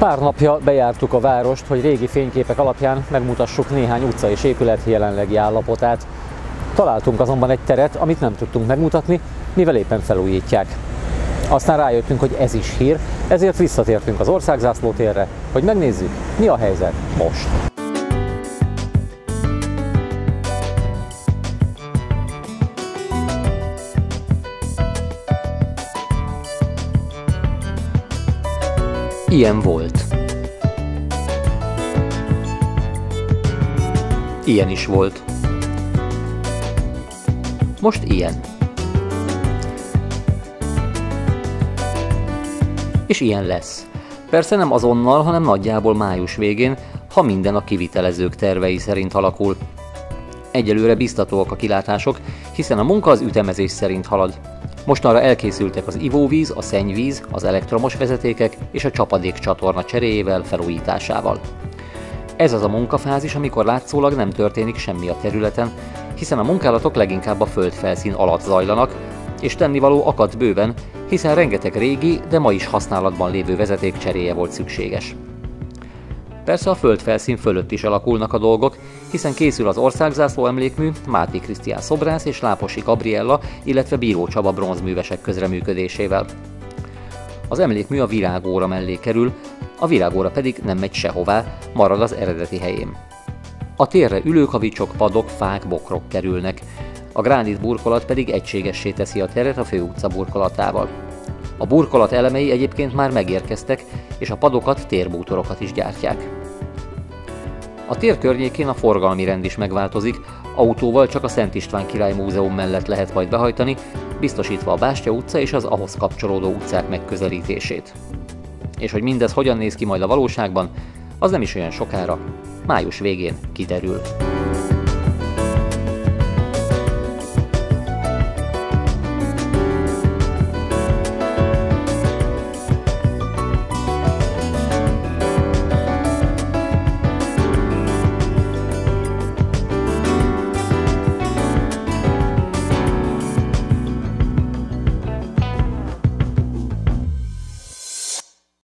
Pár napja bejártuk a várost, hogy régi fényképek alapján megmutassuk néhány utca és épület jelenlegi állapotát. Találtunk azonban egy teret, amit nem tudtunk megmutatni, mivel éppen felújítják. Aztán rájöttünk, hogy ez is hír, ezért visszatértünk az Országzászló térre, hogy megnézzük, mi a helyzet most. Ilyen volt. Ilyen is volt. Most ilyen. És ilyen lesz. Persze nem azonnal, hanem nagyjából május végén, ha minden a kivitelezők tervei szerint alakul. Egyelőre biztatóak a kilátások, hiszen a munka az ütemezés szerint halad. Mostanra elkészültek az ivóvíz, a szennyvíz, az elektromos vezetékek és a csapadékcsatorna cseréjével, felújításával. Ez az a munkafázis, amikor látszólag nem történik semmi a területen, hiszen a munkálatok leginkább a földfelszín alatt zajlanak, és tennivaló akadt bőven, hiszen rengeteg régi, de ma is használatban lévő vezeték cseréje volt szükséges. Persze a földfelszín fölött is alakulnak a dolgok, hiszen készül az Országzászló emlékmű Máté Krisztián szobrász és Láposi Gabriella, illetve Bíró Csaba bronzművesek közreműködésével. Az emlékmű a virágóra mellé kerül, a virágóra pedig nem megy sehová, marad az eredeti helyén. A térre ülőkavicsok, padok, fák, bokrok kerülnek, a gránit burkolat pedig egységessé teszi a teret a főutca burkolatával. A burkolat elemei egyébként már megérkeztek, és a padokat, térbútorokat is gyártják. A tér környékén a forgalmi rend is megváltozik, autóval csak a Szent István Király Múzeum mellett lehet majd behajtani, biztosítva a Bástya utca és az ahhoz kapcsolódó utcák megközelítését. És hogy mindez hogyan néz ki majd a valóságban, az nem is olyan sokára, május végén kiderül.